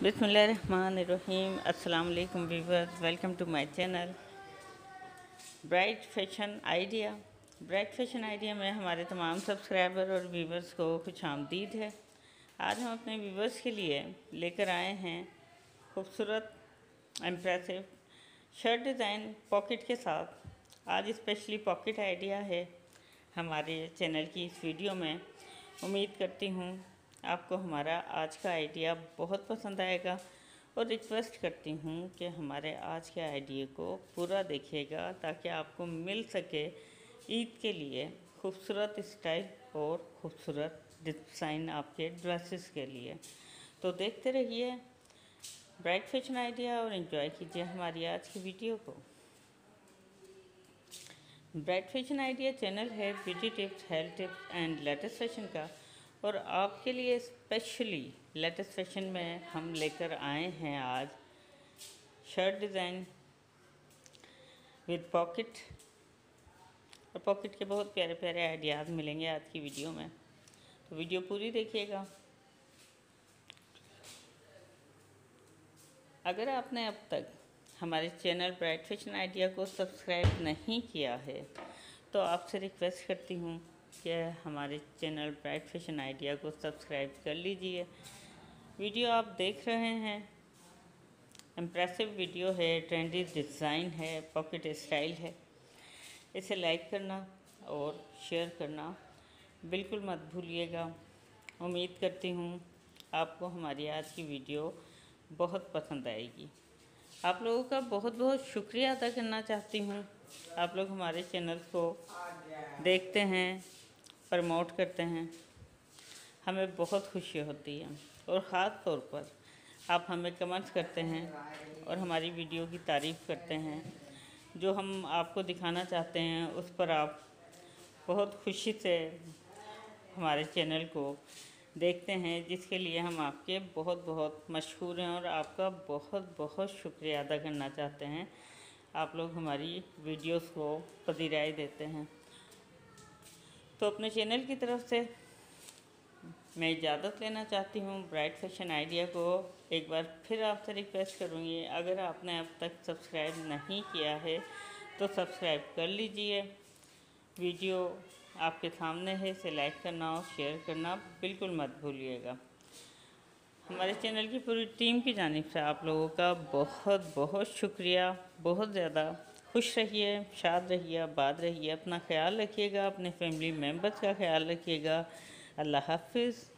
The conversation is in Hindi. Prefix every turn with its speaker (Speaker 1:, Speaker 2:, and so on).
Speaker 1: बिस्मिल्लाहिर्रहमानिर्रहीम। अस्सलाम वालेकुम viewers, welcome to my channel bright fashion idea. Bright fashion idea में हमारे तमाम सब्सक्राइबर और व्यूअर्स को खुशामदीद है। आज हम अपने व्यूअर्स के लिए लेकर आए हैं खूबसूरत इम्प्रेसिव शर्ट डिज़ाइन पॉकेट के साथ। आज स्पेशली पॉकेट आइडिया है हमारे चैनल की इस वीडियो में। उम्मीद करती हूँ आपको हमारा आज का आइडिया बहुत पसंद आएगा और रिक्वेस्ट करती हूँ कि हमारे आज के आइडिया को पूरा देखिएगा ताकि आपको मिल सके ईद के लिए खूबसूरत स्टाइल और खूबसूरत डिज़ाइन आपके ड्रेसेस के लिए। तो देखते रहिए ब्राइट फैशन आइडिया और एंजॉय कीजिए हमारी आज की वीडियो को। ब्राइट फैशन आइडिया चैनल है beauty tips, health tips and latest fashion का, और आपके लिए स्पेशली लेटेस्ट फैशन में हम लेकर आए हैं आज शर्ट डिज़ाइन विद पॉकेट। और पॉकेट के बहुत प्यारे प्यारे आइडियाज़ मिलेंगे आज की वीडियो में, तो वीडियो पूरी देखिएगा। अगर आपने अब तक हमारे चैनल ब्राइट फैशन आइडिया को सब्सक्राइब नहीं किया है तो आपसे रिक्वेस्ट करती हूँ कि हमारे चैनल ब्राइट फैशन आइडिया को सब्सक्राइब कर लीजिए। वीडियो आप देख रहे हैं इम्प्रेसिव वीडियो है, ट्रेंडी डिज़ाइन है, पॉकेट स्टाइल है। इसे लाइक करना और शेयर करना बिल्कुल मत भूलिएगा। उम्मीद करती हूँ आपको हमारी आज की वीडियो बहुत पसंद आएगी। आप लोगों का बहुत बहुत शुक्रिया अदा करना चाहती हूँ। आप लोग हमारे चैनल को देखते हैं, प्रमोट करते हैं, हमें बहुत खुशी होती है। और ख़ास तौर पर आप हमें कमेंट्स करते हैं और हमारी वीडियो की तारीफ़ करते हैं। जो हम आपको दिखाना चाहते हैं उस पर आप बहुत खुशी से हमारे चैनल को देखते हैं, जिसके लिए हम आपके बहुत बहुत मशहूर हैं और आपका बहुत बहुत शुक्रिया अदा करना चाहते हैं। आप लोग हमारी वीडियोस को पजीराई देते हैं। तो अपने चैनल की तरफ से मैं इजाज़त लेना चाहती हूँ। ब्राइट फैशन आइडिया को एक बार फिर आपसे रिक्वेस्ट करूँगी, अगर आपने अब तक सब्सक्राइब नहीं किया है तो सब्सक्राइब कर लीजिए। वीडियो आपके सामने है, इसे लाइक करना और शेयर करना बिल्कुल मत भूलिएगा। हमारे चैनल की पूरी टीम की जानिब से आप लोगों का बहुत बहुत शुक्रिया। बहुत ज़्यादा खुश रहिए, शाद रहिए, आबाद रहिए, अपना ख्याल रखिएगा, अपने फैमिली मेम्बर्स का ख्याल रखिएगा। अल्लाह हाफिज़।